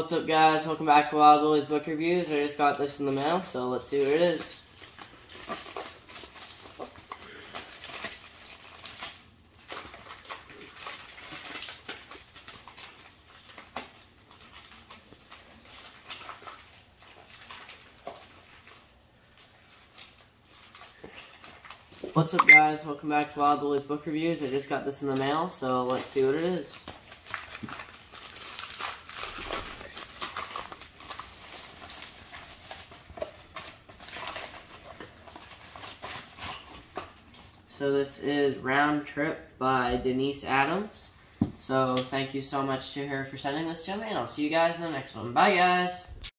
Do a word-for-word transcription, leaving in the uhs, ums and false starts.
What's up, guys? Welcome back to Wild Willie's Book Reviews. I just got this in the mail, so let's see what it is. What's up, guys? Welcome back to Wild Willie's Book Reviews. I just got this in the mail, so let's see what it is. So this is Round Trip by Denise Adams. So thank you so much to her for sending this to me, and I'll see you guys in the next one. Bye, guys!